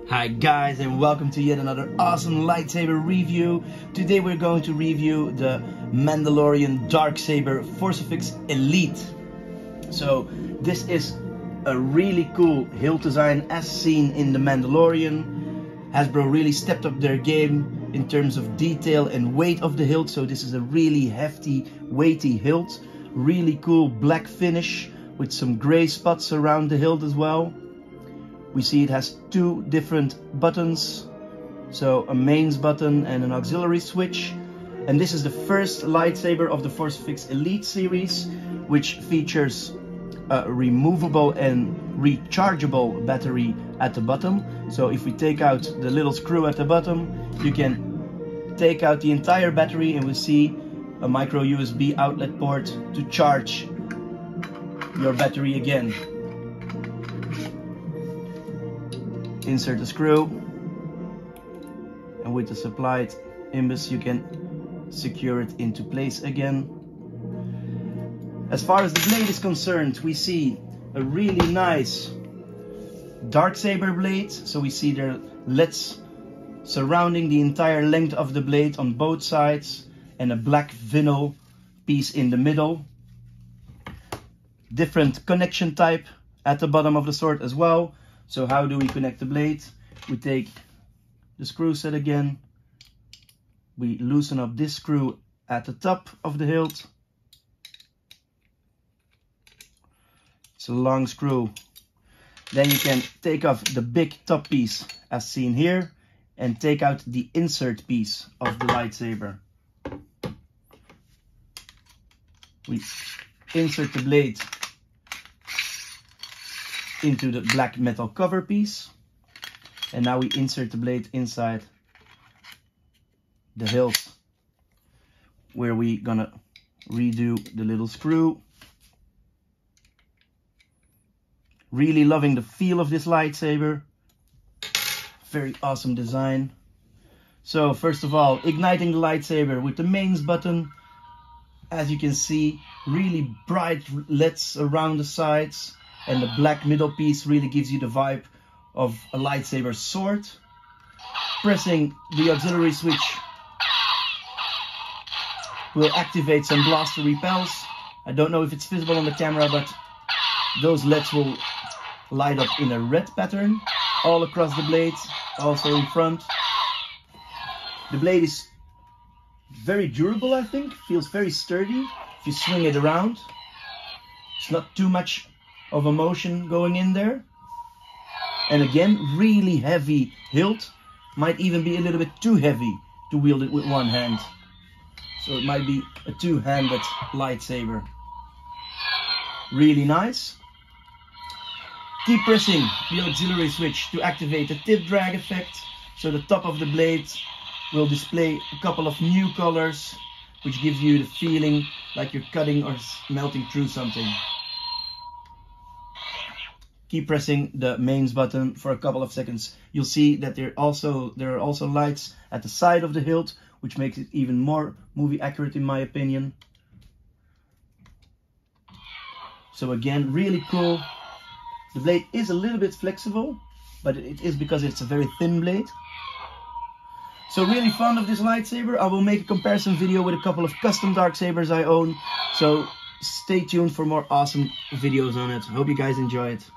Hi guys, and welcome to yet another awesome lightsaber review. Today we're going to review the Mandalorian Darksaber Forcefix Elite. So this is a really cool hilt design as seen in the Mandalorian. Hasbro really stepped up their game in terms of detail and weight of the hilt. So this is a really hefty, weighty hilt. Really cool black finish with some gray spots around the hilt as well. We see it has two different buttons, so a mains button and an auxiliary switch. And this is the first lightsaber of the Forcefix Elite series, which features a removable and rechargeable battery at the bottom. So if we take out the little screw at the bottom, you can take out the entire battery and we see a micro USB outlet port to charge your battery again. Insert the screw, and with the supplied imbus you can secure it into place again. As far as the blade is concerned, we see a really nice Darksaber blade. So we see there are LEDs surrounding the entire length of the blade on both sides, and a black vinyl piece in the middle. Different connection type at the bottom of the sword as well. So how do we connect the blade? We take the screw set again. We loosen up this screw at the top of the hilt. It's a long screw. Then you can take off the big top piece as seen here and take out the insert piece of the lightsaber. We insert the blade into the black metal cover piece, and now we insert the blade inside the hilt, where we gonna redo the little screw. Really loving the feel of this lightsaber. Very awesome design. So first of all, igniting the lightsaber with the mains button. As you can see, really bright LEDs around the sides. And the black middle piece really gives you the vibe of a lightsaber sword. Pressing the auxiliary switch will activate some blaster repels. I don't know if it's visible on the camera, but those LEDs will light up in a red pattern all across the blade, also in front. The blade is very durable, I think. Feels very sturdy if you swing it around. It's not too much of a motion going in there. And again, really heavy hilt. Might even be a little bit too heavy to wield it with one hand. So it might be a two-handed lightsaber. Really nice. Keep pressing the auxiliary switch to activate the tip drag effect. So the top of the blade will display a couple of new colors, which gives you the feeling like you're cutting or melting through something. Keep pressing the mains button for a couple of seconds. You'll see that there are also lights at the side of the hilt, which makes it even more movie accurate in my opinion. So again, really cool. The blade is a little bit flexible, but it is because it's a very thin blade. So really fond of this lightsaber. I will make a comparison video with a couple of custom Darksabers I own. So stay tuned for more awesome videos on it. Hope you guys enjoy it.